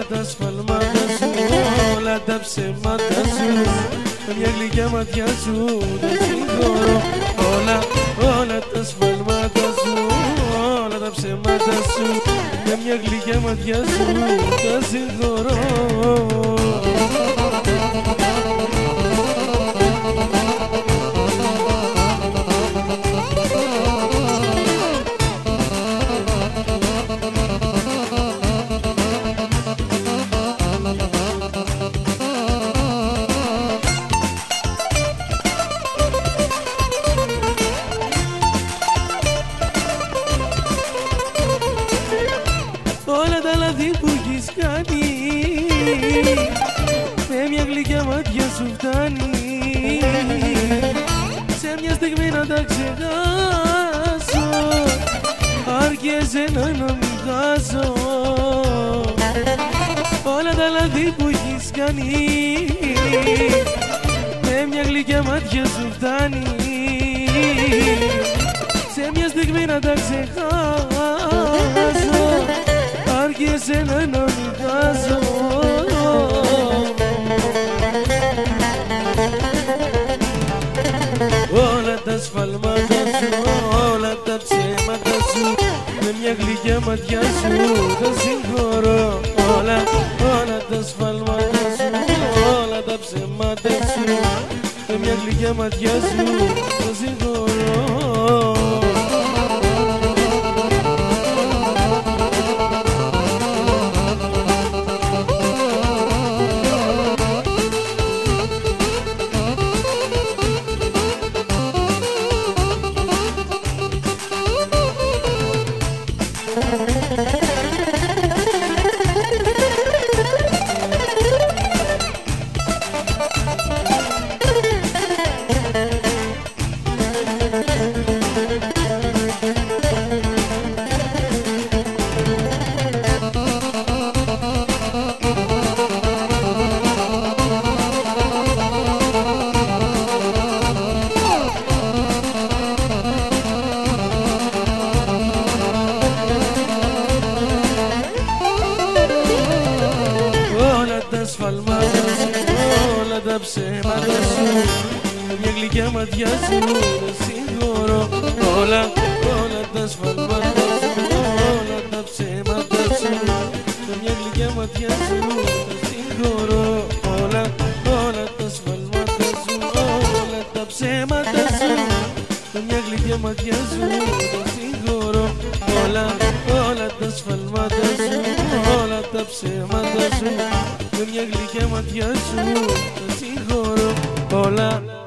τα σφαλμάτα σου, όλα τα ψέματα σου, με μια γλυκιά ματιά σου τα συγχωρώ. Όλα τα σφαλμάτα σου, όλα τα ψέματα σου, με μια γλυκιά ματιά σου τα συγχωρώ. Όλα τα λάθη που έχεις κάνει με μια γλυκιά μάτια σου φτάνει, σε μια στιγμή να τα ξεχάσω, άρχισε να μην χάσω. Όλα τα λάθη που έχεις κάνει με μια γλυκιά μάτια σου φτάνει, σε μια στιγμή να τα ξεχάσω, άρχισε να νομικάζω. Όλα τα σφαλμάτα σου, όλα τα ψέματα σου, με μια γλυκιά ματιά σου τα συγχωρώ. Όλα τα σφαλμάτα σου, όλα τα ψέματα σου, με μια γλυκιά ματιά σου τα συγχωρώ. Σφαλμάτα σου, όλα τα ψέματα σου, με μια γλυκιά ματιά σου τα συγχωρώ. Όλα τα σφαλμάτα σου, όλα τα ψέματα σου, με μια γλυκιά ματιά σου τα συγχωρώ. Όλα τα σφαλμάτα σου, όλα τα ψέματα σου, με μια γλυκιά ματιά σου τα συγχωρώ. Όλα τα σφαλμάτα σου, όλα τα ψέματα σου, με μια γλυκιά ματιά σου τα συγχωρώ. Όλα